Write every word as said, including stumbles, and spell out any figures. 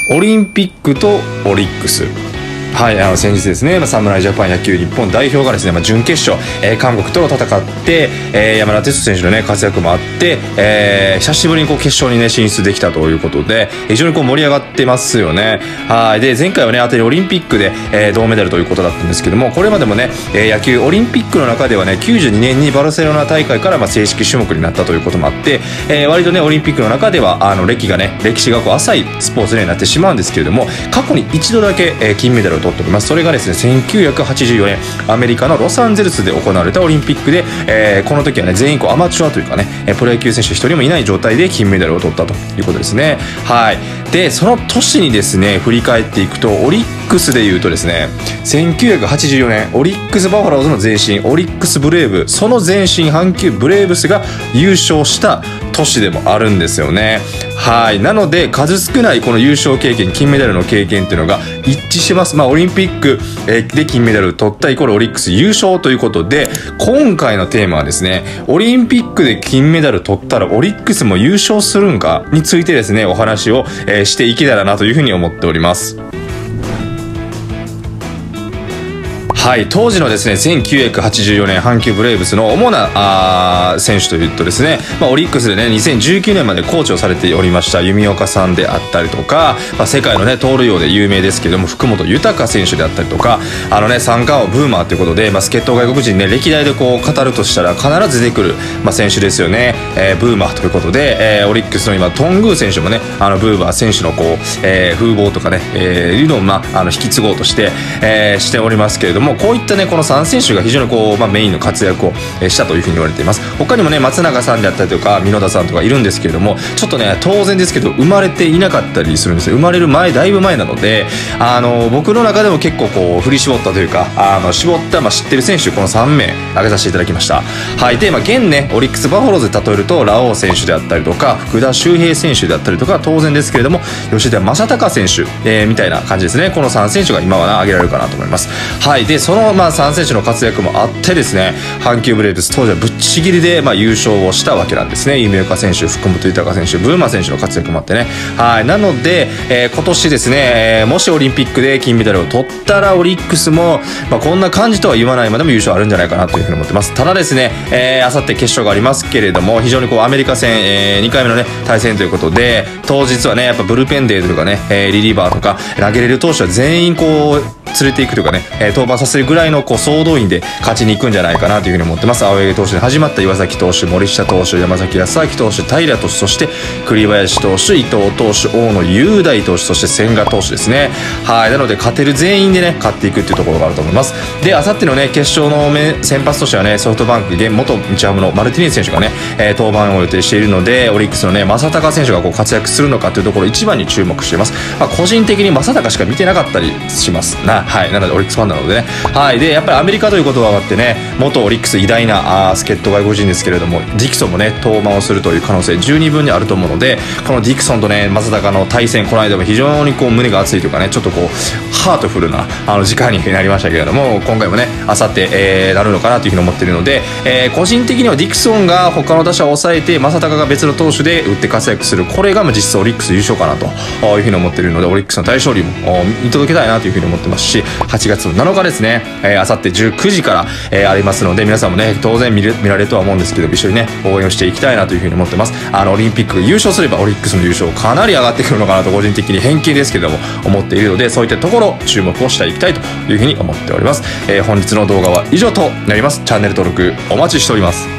オリンピックとオリックス、はい、あの先日ですね、侍ジャパン野球日本代表がですね、まあ、準決勝、えー、韓国との戦って、えー、山田哲人選手の、ね、活躍もあって、えー、久しぶりにこう決勝に、ね、進出できたということで非常にこう盛り上がってますよね。はい。で前回はね当たりオリンピックで、えー、銅メダルということだったんですけども、これまでもね、えー、野球オリンピックの中ではねきゅうじゅうにねんにバルセロナ大会からまあ正式種目になったということもあって、えー、割とねオリンピックの中ではあの歴がね歴史がこう浅いスポーツになってしまうんですけれども、過去に一度だけ、えー、金メダルを取っております。それがですねせんきゅうひゃくはちじゅうよねんアメリカのロサンゼルスで行われたオリンピックで、えー、この時はね全員こうアマチュアというかねプロ野球選手一人もいない状態で金メダルを取ったということですね。はい。でその年にですね振り返っていくと、オリックスでいうとですねせんきゅうひゃくはちじゅうよねんオリックスバファローズの前身オリックスブレーブ、その前身阪急ブレーブスが優勝した年でもあるんですよね。はい。なので数少ないこの優勝経験、金メダルの経験っていうのが一致します。まあオリンピックで金メダル取ったイコールオリックス優勝ということで、今回のテーマはですねオリンピックで金メダル取ったらオリックスも優勝するんかについてですねお話をしていけたらなというふうに思っております。はい。当時のですねせんきゅうひゃくはちじゅうよねん阪急ブレーブスの主なあ選手というとですね、まあ、オリックスでねにせんじゅうきゅうねんまでコーチをされておりました弓岡さんであったりとか、まあ、世界のね盗塁王で有名ですけれども福本豊選手であったりとか、あのね三冠王ブーマーということで、まあ、助っ人外国人ね歴代でこう語るとしたら必ず出てくる、まあ、選手ですよね。えー、ブーマーということで、えー、オリックスの今トングー選手もねあのブーマー選手のこう、えー、風貌とかね、えー、いうのを、まあ、あの引き継ごうとして、えー、しておりますけれども、こういったねこのさん選手が非常にこう、まあ、メインの活躍をしたというふうに言われています。他にもね松永さんであったりとか箕田さんとかいるんですけれども、ちょっとね当然ですけど生まれていなかったりするんですよ。生まれる前だいぶ前なので、あの僕の中でも結構こう振り絞ったというかあの絞った、まあ、知ってる選手このさんめい挙げさせていただきました。はい。で、まあ、現ねオリックスバファローズで例えるとラオウ選手であったりとか福田周平選手であったりとか当然ですけれども吉田正尚選手、えー、みたいな感じですね。このさん選手が今は、ね、挙げられるかなと思います。はい。でその、まあ、さん選手の活躍もあってですね阪急ブレーブス当時はぶっちぎりで、まあ、優勝をしたわけなんですね。弓岡選手、福本豊選手、ブーマー選手の活躍もあってね。はい。なので、えー、今年ですね、えー、もしオリンピックで金メダルを取ったらオリックスも、まあ、こんな感じとは言わないまでも優勝あるんじゃないかなというふうに思ってます。ただですね、えー、あさって決勝がありますけれども非常にこうアメリカ戦、えー、にかいめのね対戦ということで当日はねやっぱブルペンデーとかね、えー、リリーバーとか投げれる投手は全員こう連れていくというかね、えー、登板させるぐらいのこう総動員で勝ちに行くんじゃないかなというふうに思ってます。青柳投手で始まった岩崎投手、森下投手、山崎康明投手、平投手、そして栗林投手、伊藤投手、大野雄大投手、そして千賀投手ですね。はい。なので勝てる全員でね勝っていくっていうところがあると思います。であさってのね決勝の先発としてはねソフトバンク現元日ハムのマルティネス選手がね、えー、登板を予定しているのでオリックスのね正尚選手がこう活躍するのかというところを一番に注目しています。まあ、個人的に正尚しか見てなかったりしますな。はい。なのでオリックスファンなのでね。はい。でやっぱりアメリカということが分かってね元オリックス偉大なあ助っ人外国人ですけれどもディクソンもね登板をするという可能性十二分にあると思うので、このディクソンとね正尚の対戦この間も非常にこう胸が熱いというかねちょっとこうハートフルなあの時間になりましたけれども、今回もねあさって、えー、なるのかなというふうに思っているので、えー、個人的にはディクソンが他の打者を抑えて正尚が別の投手で打って活躍する、これが実質オリックス優勝かなというふうに思っているのでオリックスの大勝利も見届けたいなというふうに思ってますし、はちがつのなのかですねあさってじゅうくじから、えー、ありますので皆さんもね当然見れ、見られるとは思うんですけど一緒にね応援をしていきたいなというふうに思ってます。あのオリンピック優勝すればオリックスの優勝かなり上がってくるのかなと個人的に偏見ですけども思っているので、そういったところ注目をしていきたいというふうに思っております。えー、本日の動画は以上となります。チャンネル登録お待ちしております。